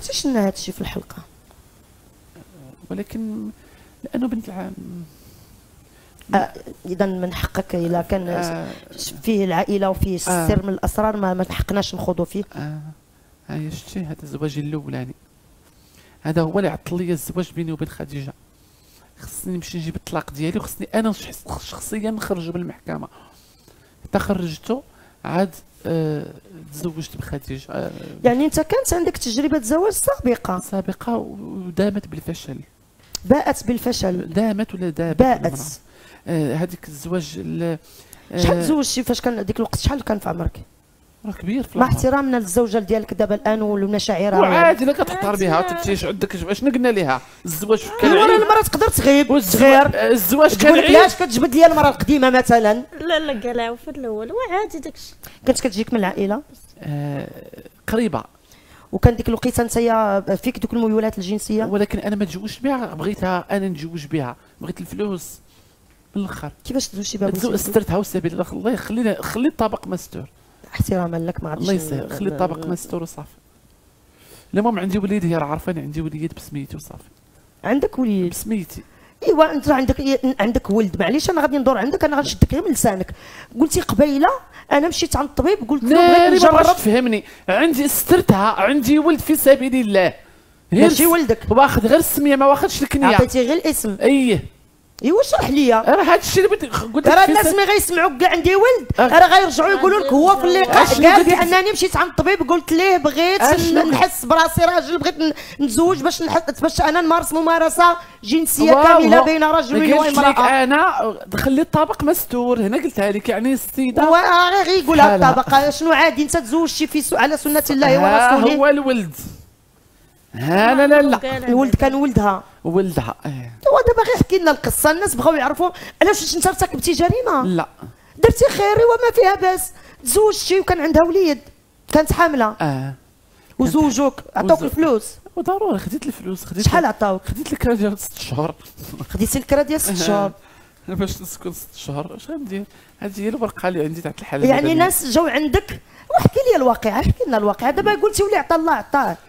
ذكرتيش لنا هذا الشيء في الحلقه، ولكن لانه بنت العام. اذا من حقك الا كان فيه العائله وفيه السر من الاسرار ما حقناش نخوضوا فيه. هاي شتي هذا الزواج الاولاني، هذا هو اللي عطل لي الزواج بيني وبين خديجه. خصني نمشي نجيب الطلاق ديالي، وخصني انا شخصيا نخرج بالمحكمه. حتى خرجته عاد تزوجت بخديجه. يعني انت كانت عندك تجربه زواج سابقه ودامت بالفشل. باءت بالفشل. دامت ولا دابت؟ باءت. هذيك الزواج شحال تزوجتي فاش كان ديك الوقت؟ شحال كان في عمرك؟ راه كبير في مع احترامنا للزوجه ديالك دابا الان والمشاعر وعادي لا كتختار بها تمشيش عندك. شنو قلنا ليها؟ الزواج كان ايوا المراه تقدر تغيب تغير. الزواج كان علاش كتجبد لي المراه القديمه مثلا؟ لا قالها في الاول وعادي داكشي. كانت كتجيك من العائله قريبه، وكان ديك الوقيته انت فيك دوك الميولات الجنسيه، ولكن انا ما تزوجت بها، بغيتها انا نتزوج بها، بغيت الفلوس من الاخر. كيفاش تزوجتي بها؟ استرتها وسبيل الله. الله خلي الطبق مستور. احتراما لك ما عرفتش. الله يسهل، خلي الطبق مستور وصافي. المهم عندي وليد، هي راه عارفاني عندي وليد بسميتي وصافي. عندك وليد بسميتي؟ ايوا انت عندك ولد. معليش انا غادي ندور عندك، انا غنشدك غير من لسانك. قلتي قبيله انا مشيت عند الطبيب قلت له بغيت نجرب. تفهمني، عندي استرتها، عندي ولد في سبيل الله. ماشي ولدك، واخد غير السميه ما واخدش الكنيه. عطيتي غير الاسم. ايوا شرح ليا. راه هذا الشيء اللي قلت لك. راه الناس ملي غيسمعوك كاع عندي ولد راه غيرجعوا يقولوا لك هو في اللقاء قال بانني مشيت عند الطبيب قلت ليه بغيت نحس براسي راجل، بغيت نتزوج باش انا نمارس ممارسه جنسيه كامله بين رجل وامراه. انا خلي الطبق مستور هنا قلتها لك. يعني السيده هو غير يقولها الطبق. شنو عادي انت تزوجتي على سنه الله ورسوله. هو الولد. لا الولد كان ولدها. هو دابا غير حكي لنا القصه، الناس بغاو يعرفوا علاش انت ارتكبتي جريمه. لا درتي خير وما فيها باس، تزوجتي وكان عندها وليد، كانت حامله. وزوجوك عطوك الفلوس. وضروري خديت الفلوس. شحال عطاوك؟ خديت الكرا ديال 6 شهور. خديتي الكرا ديال 6 شهور باش نسكن 6 شهور. اش غندير؟ هذه هي الورقه اللي عندي تاع الحاله. يعني ناس جاو عندك وحكي لي الواقع، حكي لنا الواقع. دابا قلتي ولي عطا الله عطاه.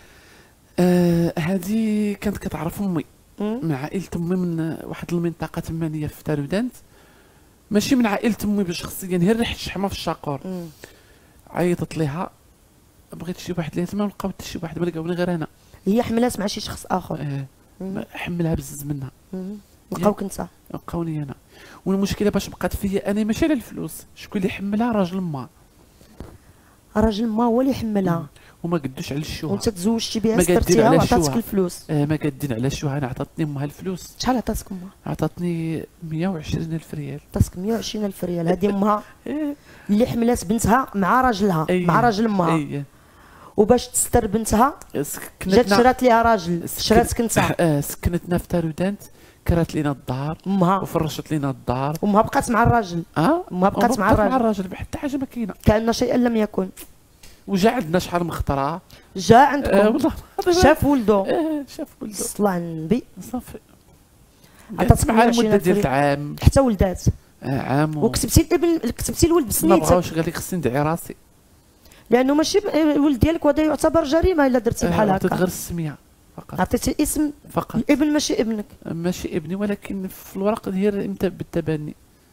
هذه كانت كتعرف امي من عائله امي من واحد المنطقه تمانيه في تارودانت. ماشي من عائله امي شخصيا، هي ريحه الشحمه في الشاقور. عيطت ليها بغيت شي واحد اللي ما لقاو حتى شي واحد، ما لقاوني غير انا. هي حملات مع شي شخص اخر. حملها بزز منها. لقاوك انت؟ لقاوني انا. والمشكله باش بقات فيا انا ماشي على الفلوس. شكون اللي حملها؟ راجل ما. راجل ما هو اللي حملها. وما قدوش على الشوهه. وانت تزوجتي بها سترتيها وعطاتك الفلوس. ما قادين على الشوهه. انا عطاتني امها الفلوس. شحال عطاتك امها؟ عطاتني 120,000 ريال. عطاتك 120,000 ريال. هذه امها اللي حملات بنتها مع راجلها. مع راجل امها. وباش تستر بنتها جات شرات ليها راجل. شراتك انت. سكنتنا في تارودانت، كرات لينا الدار امها وفرشت لينا الدار. امها بقات مع الراجل. امها بقات مع الراجل حتى حاجه ما كاينه، كأن شيئا لم يكن. وجا عندنا شحال مخطره. جا عندكم والله شاف ولدو. شاف ولدو صلى على النبي. صافي عطاتك مع المده ديال العام حتى ولدات. عام وكتبتي الابن، كتبتي الولد بسميتك. ما بغاوش، قال لك خصني ندعي راسي لانه ماشي الولد ديالك، وهذا يعتبر جريمه الا درتي بحال هكا. عطيت غير السميه فقط. عطيتي الاسم فقط. الابن ماشي ابنك. ماشي ابني، ولكن في الورق ديال بالتبني.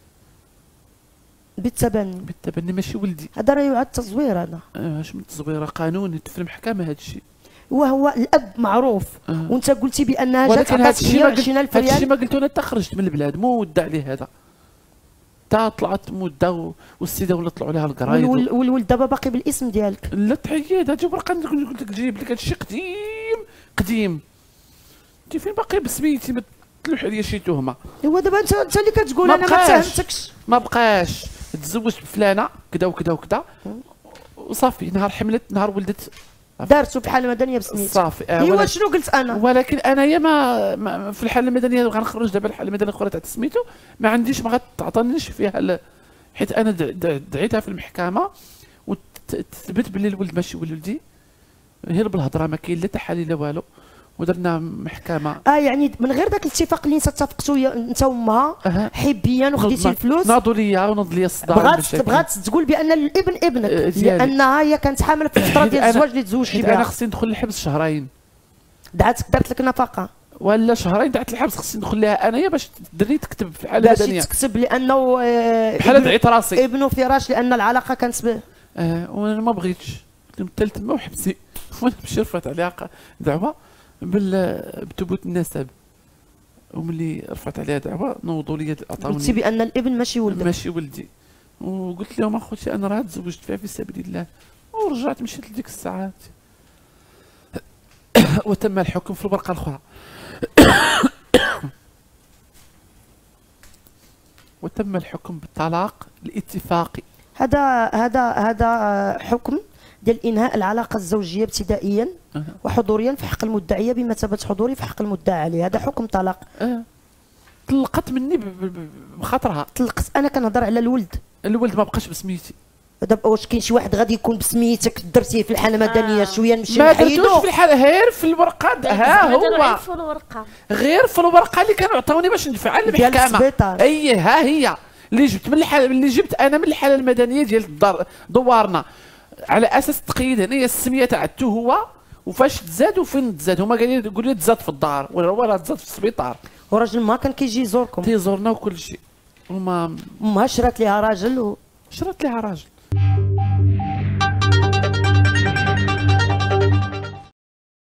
بالتبني ماشي ولدي. هذا راه يعد تزوير. هذا اش من تزوير قانوني في المحكمه هذا الشيء. وهو الاب معروف. وانت قلتي بانها جات عطات 120,000 ريال. هذا الشيء ما قلتو انا حتى خرجت من البلاد مده عليه هذا. تا طلعت مده والسيده ولا طلعوا لها القرايد. والولد دابا باقي بالاسم ديالك. لا تحيد. هادي ورقه قلت لك جايب لك هادشي قديم. انت فين باقي بسميتي؟ ما تلوح عليا شي تهمه. ايوا دابا انت اللي كتقول انا ما فهمتكش. ما بقاش تزوجت بفلانه كذا وكذا وكذا وصافي. نهار حملت نهار ولدت دارتو بحاله مدنيه بسميتك. صافي. ايوا شنو قلت انا؟ ولكن انايا ما في الحاله المدنيه غنخرج دابا الحاله المدنيه الاخرى تاع سميتو ما عنديش، ما غتعطينيش فيها حيت انا دعيتها في المحكمه وتثبت باللي الولد ماشي ولدي، غير بالهضره ما كاين لا تحاليل لا والو، ودرنا محكمه. يعني من غير ذاك الاتفاق اللي اتفقتوا انت وامها حبيا وخديتي الفلوس. ناضوا ليا ونض ليا الصداع. بغات تقول بان الابن ابنك لانها هي كانت حامله في الفتره ديال الزواج اللي تزوجتي بها. انا خصني ندخل الحبس شهرين. دعاتك دارت لك نفقه ولا شهرين تاع الحبس خصني ندخل لها انايا باش الدري تكتب في الحاله باش المدنيه تكتب لانه بحال دعيت راسي ابنه فراش لان العلاقه كانت وانا ما بغيتش قلت تما وحبسي وانا مشي رفعت عليها دعوه بثبوت النسب وملي رفعت عليها دعوه نوضوا لي عطاوني قلتي بان الابن ماشي ولدك ماشي ولدي وقلت لهم اخوتي انا راه تزوجت فيها في سبيل الله ورجعت مشيت لديك الساعات وتم الحكم في الورقه الاخرى وتم الحكم بالطلاق الاتفاقي. هذا حكم ديال انهاء العلاقه الزوجيه ابتدائيا وحضوريا في حق المدعيه بمثابه حضوري في حق المدعى عليه. هذا حكم طلاق. طلقت مني بخاطرها. طلقت انا كنهضر على الولد ما بقاش بسميتي. دابا واش كاين شي واحد غادي يكون بسميتك درتيه في الحاله المدنيه شويه نمشي ما نحيدو درتوش في الحاله غير في الورقه غير في الورقه اللي كانوا عطاوني باش ندفع للمحكمه. اي ها هي اللي جبت من الحاله اللي جبت انا من الحاله المدنيه ديال الدار دوارنا على اساس تقييد هنايا السميه تاعته هو وفاش تزاد وفين تزاد. هما قالوا لي تزاد في الدار ولا هو راه تزاد في السبيطار. وراجل ما كان كيجي يزوركم؟ تيزورنا وكل شيء. وما امها شرات ليها راجل شرات ليها راجل